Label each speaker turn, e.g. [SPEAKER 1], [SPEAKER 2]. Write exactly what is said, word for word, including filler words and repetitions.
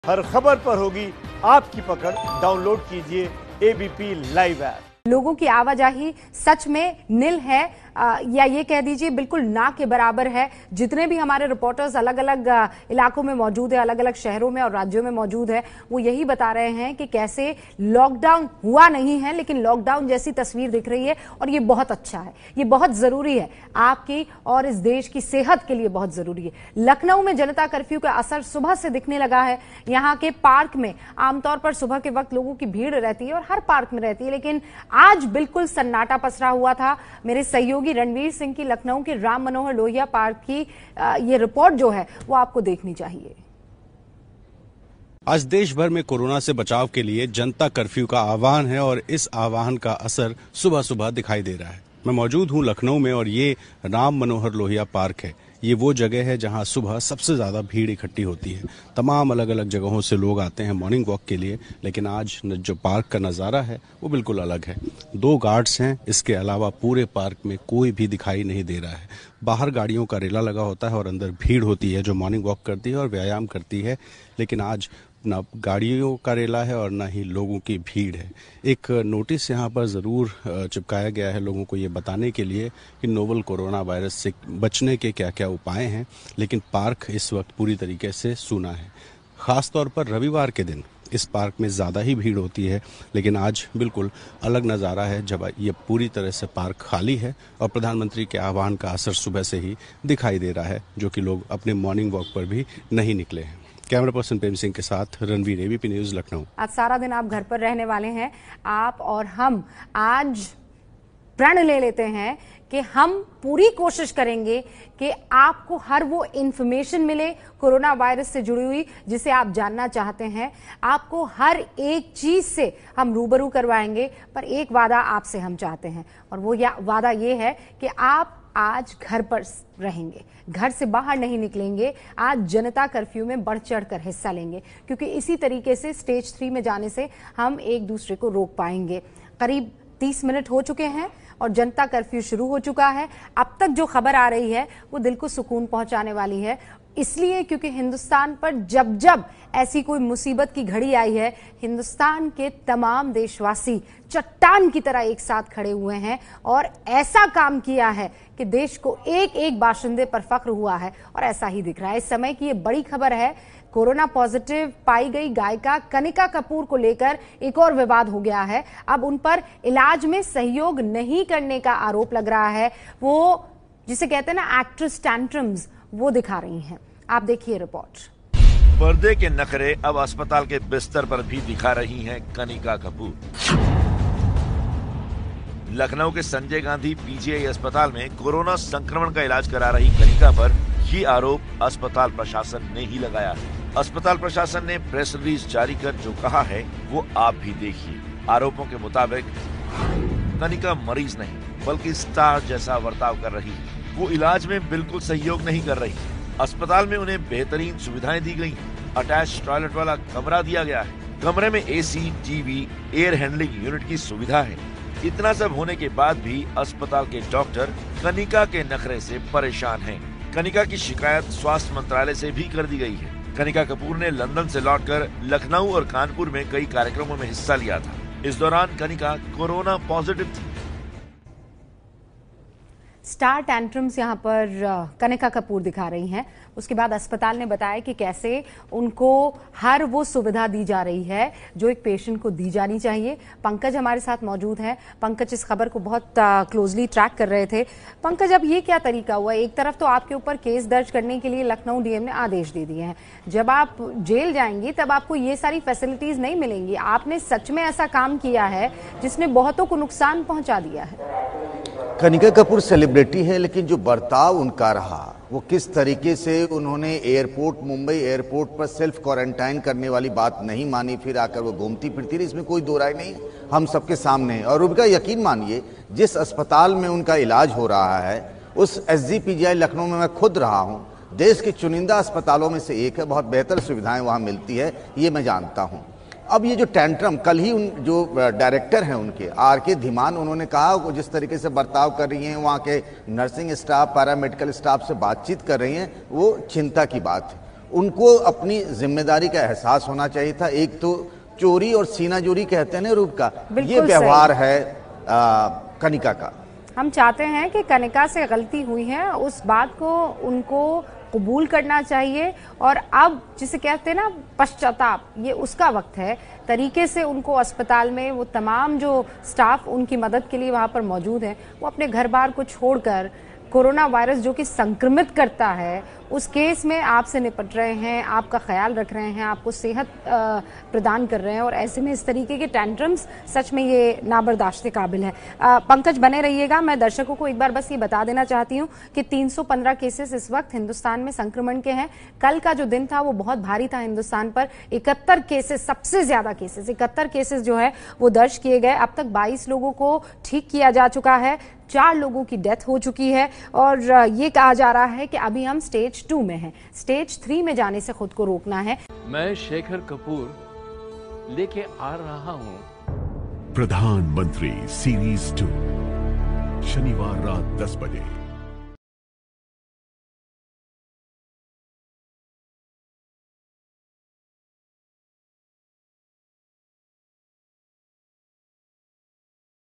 [SPEAKER 1] हर खबर पर होगी आपकी पकड़। डाउनलोड कीजिए एबीपी लाइव ऐप।
[SPEAKER 2] लोगों की आवाजाही सच में नील है आ, या ये कह दीजिए बिल्कुल ना के बराबर है। जितने भी हमारे रिपोर्टर्स अलग अलग इलाकों में मौजूद है, अलग अलग शहरों में और राज्यों में मौजूद है, वो यही बता रहे हैं कि कैसे लॉकडाउन हुआ नहीं है लेकिन लॉकडाउन जैसी तस्वीर दिख रही है। और ये बहुत अच्छा है, ये बहुत जरूरी है, आपकी और इस देश की सेहत के लिए बहुत जरूरी है। लखनऊ में जनता कर्फ्यू का असर सुबह से दिखने लगा है। यहाँ के पार्क में आमतौर पर सुबह के वक्त लोगों की भीड़ रहती है और हर पार्क में रहती है, लेकिन आज बिल्कुल सन्नाटा पसरा हुआ था। मेरे सहयोगी रणवीर सिंह की लखनऊ के राम मनोहर लोहिया पार्क की ये रिपोर्ट जो है वो आपको देखनी चाहिए।
[SPEAKER 3] आज देश भर में कोरोना से बचाव के लिए जनता कर्फ्यू का आह्वान है और इस आह्वान का असर सुबह सुबह दिखाई दे रहा है। मैं मौजूद हूं लखनऊ में और ये राम मनोहर लोहिया पार्क है। ये वो जगह है जहां सुबह सबसे ज्यादा भीड़ इकट्ठी होती है। तमाम अलग अलग जगहों से लोग आते हैं मॉर्निंग वॉक के लिए, लेकिन आज जो पार्क का नज़ारा है वो बिल्कुल अलग है। दो गार्ड्स हैं, इसके अलावा पूरे पार्क में कोई भी दिखाई नहीं दे रहा है। बाहर गाड़ियों का रेला लगा होता है और अंदर भीड़ होती है जो मॉर्निंग वॉक करती है और व्यायाम करती है, लेकिन आज ना गाड़ियों का रेला है और ना ही लोगों की भीड़ है। एक नोटिस यहाँ पर ज़रूर चिपकाया गया है लोगों को ये बताने के लिए कि नोवल कोरोना वायरस से बचने के क्या क्या उपाय हैं, लेकिन पार्क इस वक्त पूरी तरीके से सूना है। ख़ास तौर पर रविवार के दिन इस पार्क में ज़्यादा ही भीड़ होती है, लेकिन आज बिल्कुल अलग नज़ारा है जब ये पूरी तरह से पार्क खाली है और प्रधानमंत्री के आह्वान का असर सुबह से ही दिखाई दे रहा है, जो कि लोग अपने मॉर्निंग वॉक पर भी नहीं निकले हैं। कैमरा पर्सन प्रेम सिंह के साथ रणवीर, एबीपी न्यूज लखनऊ।
[SPEAKER 2] आज सारा दिन आप घर पर रहने वाले हैं। आप और हम आज प्रण ले लेते हैं कि हम पूरी कोशिश करेंगे कि आपको हर वो इंफॉर्मेशन मिले कोरोना वायरस से जुड़ी हुई जिसे आप जानना चाहते हैं। आपको हर एक चीज से हम रूबरू करवाएंगे, पर एक वादा आपसे हम चाहते हैं और वो या वादा ये है कि आप आज घर पर रहेंगे, घर से बाहर नहीं निकलेंगे। आज जनता कर्फ्यू में बढ़ चढ़ कर हिस्सा लेंगे, क्योंकि इसी तरीके से स्टेज थ्री में जाने से हम एक दूसरे को रोक पाएंगे। करीब तीस मिनट हो चुके हैं और जनता कर्फ्यू शुरू हो चुका है। अब तक जो खबर आ रही है वो दिल को सुकून पहुंचाने वाली है, इसलिए क्योंकि हिंदुस्तान पर जब जब ऐसी कोई मुसीबत की घड़ी आई है, हिंदुस्तान के तमाम देशवासी चट्टान की तरह एक साथ खड़े हुए हैं और ऐसा काम किया है कि देश को एक एक बाशिंदे पर फख्र हुआ है और ऐसा ही दिख रहा है। इस समय की ये बड़ी खबर है, कोरोना पॉजिटिव पाई गई गायिका कनिका कपूर को लेकर एक और विवाद हो गया है। अब उन पर इलाज में सहयोग नहीं करने का आरोप लग रहा है। वो जिसे कहते हैं ना एक्ट्रेस टैंट्रम्स, वो दिखा रही हैं। आप देखिए रिपोर्ट।
[SPEAKER 4] पर्दे के नखरे अब अस्पताल के बिस्तर पर भी दिखा रही हैं कनिका कपूर। लखनऊ के संजय गांधी पीजीआई अस्पताल में कोरोना संक्रमण का इलाज करा रही कनिका पर ये आरोप अस्पताल प्रशासन ने ही लगाया है। अस्पताल प्रशासन ने प्रेस रिलीज जारी कर जो कहा है वो आप भी देखिए। आरोपों के मुताबिक कनिका मरीज नहीं बल्कि स्टार जैसा बर्ताव कर रही है। वो इलाज में बिल्कुल सहयोग नहीं कर रही। अस्पताल में उन्हें बेहतरीन सुविधाएं दी गई। अटैच टॉयलेट वाला कमरा दिया गया है। कमरे में AC, TV, air handling unit की सुविधा है। इतना सब होने के बाद भी अस्पताल के डॉक्टर कनिका के नखरे से परेशान हैं। कनिका की शिकायत स्वास्थ्य मंत्रालय से भी कर दी गई है। कनिका कपूर ने लंदन से लौटकर लखनऊ और कानपुर में कई कार्यक्रमों में हिस्सा लिया था। इस दौरान कनिका कोरोना पॉजिटिव थी।
[SPEAKER 2] स्टार टैंट्रम्स यहाँ पर कनिका कपूर दिखा रही हैं। उसके बाद अस्पताल ने बताया कि कैसे उनको हर वो सुविधा दी जा रही है जो एक पेशेंट को दी जानी चाहिए। पंकज हमारे साथ मौजूद हैं। पंकज इस खबर को बहुत क्लोजली ट्रैक कर रहे थे। पंकज, अब ये क्या तरीका हुआ? एक तरफ तो आपके ऊपर केस दर्ज करने के लिए लखनऊ डीएम ने आदेश दे दिए हैं, जब आप जेल जाएंगी तब आपको ये सारी फैसिलिटीज नहीं मिलेंगी। आपने सच में ऐसा काम किया है जिसने बहुतों को नुकसान पहुंचा दिया है।
[SPEAKER 5] कनिका कपूर सेलिब्रिटी है, लेकिन जो बर्ताव उनका रहा, वो किस तरीके से उन्होंने एयरपोर्ट, मुंबई एयरपोर्ट पर सेल्फ क्वारंटाइन करने वाली बात नहीं मानी, फिर आकर वो घूमती फिरती रही, इसमें कोई दो राय नहीं, हम सबके सामने है। और उनका यकीन मानिए, जिस अस्पताल में उनका इलाज हो रहा है उस एसजीपीजीआई लखनऊ में मैं खुद रहा हूँ। देश के चुनिंदा अस्पतालों में से एक है, बहुत बेहतर सुविधाएं वहाँ मिलती है, ये मैं जानता हूँ। अब ये जो टेंट्रम, कल ही उन जो डायरेक्टर हैं उनके आर के धीमान, उन्होंने कहा वो जिस तरीके से बर्ताव कर रही हैं, वहाँ के नर्सिंग स्टाफ, पैरामेडिकल स्टाफ से बातचीत कर रही हैं, वो चिंता की बात है। उनको अपनी जिम्मेदारी का एहसास होना चाहिए था। एक तो चोरी और सीनाजोरी कहते हैं ना रूप का, ये व्यवहार है आ, कनिका का।
[SPEAKER 2] हम चाहते हैं कि कनिका से गलती हुई है उस बात को उनको कबूल करना चाहिए, और अब जिसे कहते हैं ना पश्चाताप, ये उसका वक्त है। तरीके से उनको अस्पताल में वो तमाम जो स्टाफ उनकी मदद के लिए वहां पर मौजूद है, वो अपने घर बार को छोड़कर कोरोना वायरस जो कि संक्रमित करता है उस केस में आपसे निपट रहे हैं, आपका ख्याल रख रहे हैं, आपको सेहत प्रदान कर रहे हैं, और ऐसे में इस तरीके के टेंट्रम्स सच में ये नाबर्दाश्त काबिल है। पंकज बने रहिएगा। मैं दर्शकों को एक बार बस ये बता देना चाहती हूँ कि तीन सौ पंद्रह केसेस इस वक्त हिंदुस्तान में संक्रमण के हैं। कल का जो दिन था वो बहुत भारी था हिंदुस्तान पर। इकहत्तर केसेस, सबसे ज्यादा केसेस इकहत्तर केसेस जो है वो दर्ज किए गए। अब तक बाईस लोगों को ठीक किया जा चुका है, चार लोगों की डेथ हो चुकी है, और ये कहा जा रहा है कि अभी हम स्टेज टू में हैं। स्टेज थ्री में जाने से खुद को रोकना है।
[SPEAKER 6] मैं शेखर कपूर लेके आ रहा हूं
[SPEAKER 7] प्रधानमंत्री सीरीज टू, शनिवार रात दस बजे।